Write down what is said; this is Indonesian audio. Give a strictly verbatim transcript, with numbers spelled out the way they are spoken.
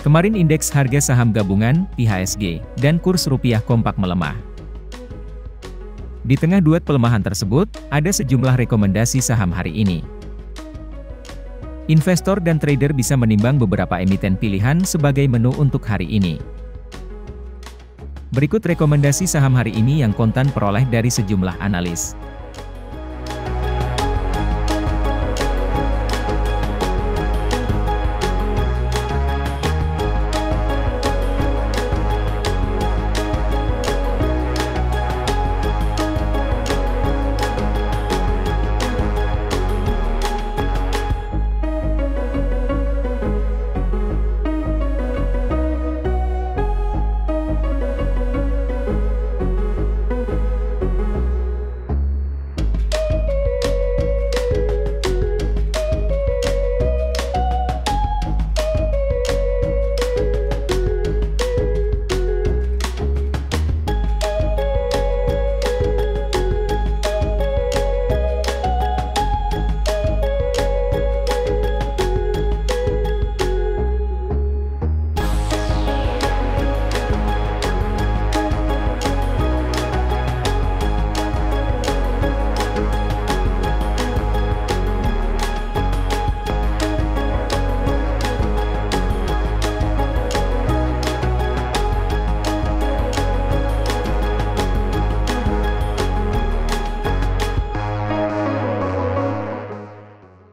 Kemarin indeks harga saham gabungan, I H S G, dan kurs rupiah kompak melemah. Di tengah duet pelemahan tersebut, ada sejumlah rekomendasi saham hari ini. Investor dan trader bisa menimbang beberapa emiten pilihan sebagai menu untuk hari ini. Berikut rekomendasi saham hari ini yang kontan peroleh dari sejumlah analis.